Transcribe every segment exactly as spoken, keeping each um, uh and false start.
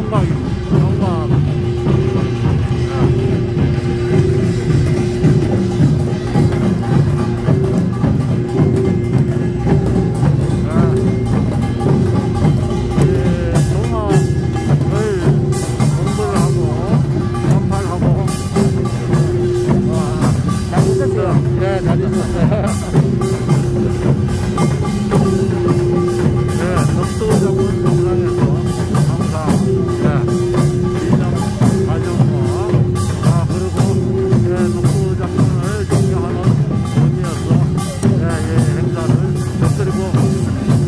영광, 영광. 네, 잘 있었어요. 네, 덕도적인 영상에서 항상 네, 이점 가정과 아 그리고 네, 덕도 작품을 존경하는 의미에서 네, 예, 행사를 곁들이고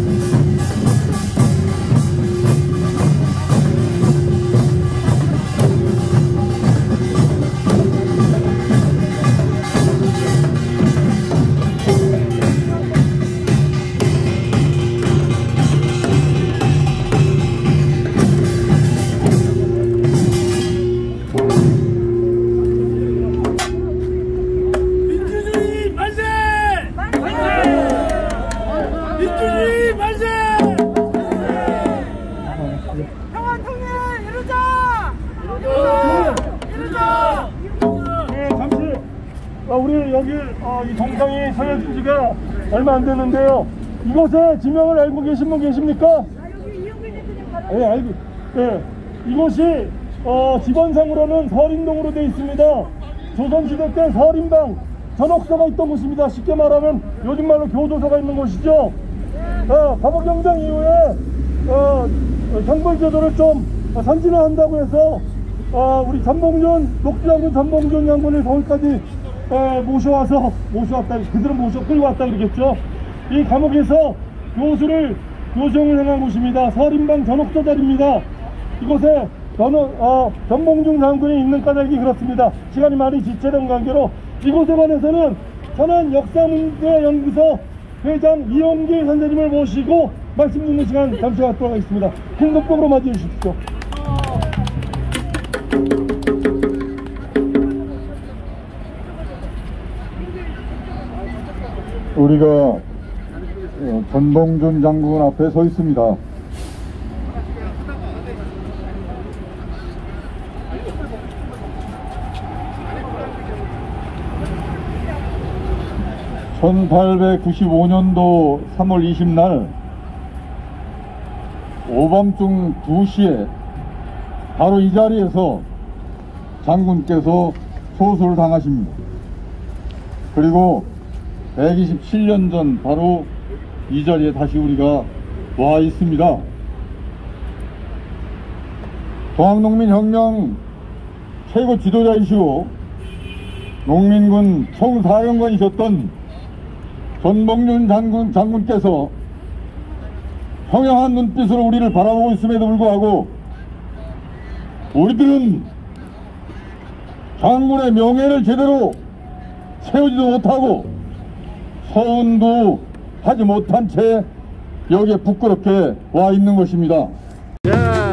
우리 여기 어, 이 동상이 서여진 지가 얼마 안 됐는데요. 이곳의 지명을 알고 계신 분 계십니까? 네, 알고. 네, 이곳이 어, 지번상으로는 서림동으로 되어 있습니다. 조선시대 때 서림방 전옥서가 있던 곳입니다. 쉽게 말하면 요즘 말로 교도소가 있는 곳이죠. 어, 갑오경쟁 이후에 어, 형벌제도를 좀 선진화 한다고 해서 어, 우리 전봉준, 녹주장군 전봉준 장군을 서울까지 에, 모셔와서 모셔왔다, 그들은 모셔 끌고 왔다 그러겠죠. 이 감옥에서 교수를 교정을 행한 곳입니다. 서림방 전옥서 자리입니다. 이곳에 전어, 어, 전봉준 장군이 있는 까닭이 그렇습니다. 시간이 많이 지체된 관계로 이곳에 관해서는 저는 역사문제연구소 회장 이용기 선생님을 모시고 말씀 듣는 시간 잠시 갖도록 하겠습니다. 큰 눈법으로 맞이해 주십시오. 우리가 전봉준 장군 앞에 서 있습니다. 천팔백구십오 년도 삼월 이십 날 오밤중 두 시에 바로 이 자리에서 장군께서 소수를 당하십니다. 그리고 백이십칠 년 전 바로 이 자리에 다시 우리가 와 있습니다. 동학농민혁명 최고 지도자이시고 농민군 총사령관이셨던 전봉준 장군, 장군께서 평양한 눈빛으로 우리를 바라보고 있음에도 불구하고 우리들은 장군의 명예를 제대로 세우지도 못하고 서운도 하지 못한 채 여기에 부끄럽게 와 있는 것입니다. 예.